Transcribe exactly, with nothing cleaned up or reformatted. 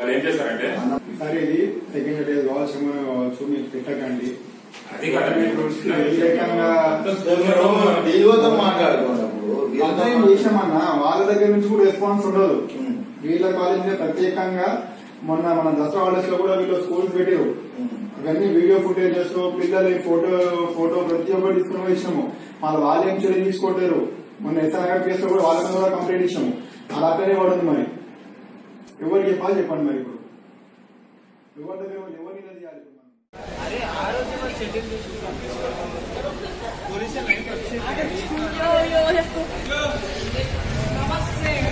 వాళ్ళు ఏం చేస్తారంటే సరే ఇది సెకండ్ డేస్ కావచ్చు కావచ్చు మీరు పెట్టకండి అది కదా చేసామన్నా వాళ్ళ దగ్గర నుంచి కూడా రెస్పాన్స్ ఉండదు. వీళ్ళ కాలేజ్ ప్రత్యేకంగా మొన్న మన దసరా హాలిడేస్ లో కూడా వీళ్ళు స్కూల్స్ పెట్టారు. అవన్నీ వీడియో ఫుటేజెస్ పిల్లలు ఫోటో ఫోటో ప్రతి ఒక్కటి తీసుకుని వచ్చినాము. వాళ్ళ వాళ్ళు ఏం చర్య తీసుకోవట్లేరు. మొన్న ఎస్ఆర్ కేసులో కూడా వాళ్ళ మీద కూడా కంప్లైంట్ ఇచ్చాము. అలాగే పడుతుంది. మరి ఎవరు చెప్పాలి చెప్పండి. మరి ఇప్పుడు ఎవరి దగ్గర ఎవరు నిలదీయాలి? అరే ఆ రోజు మన షెడ్యూల్ చూసుకున్నాం. పోలీసులు నైట్ వచ్చి నమస్తే